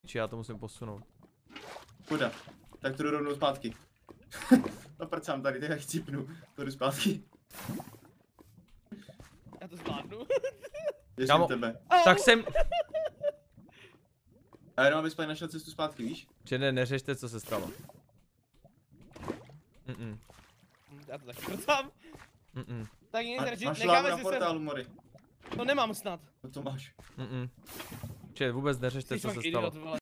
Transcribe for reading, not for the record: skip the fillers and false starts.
Či já to musím posunout. Chuda. Tak to jdu rovnou zpátky. No prcám tady, tak chcípnu. To jdu zpátky. Já to zvládnu. Věřím tebe. Tak jsem... A jenom abys našel cestu zpátky, víš? Že neřešte, co se stalo. Já to taky prcám. Tak nic, máš necháme lávu na si portálu, Mori. To nemám snad. No to máš. Že vůbec neřešte, Jsi co se fakt stalo. idiot, vole.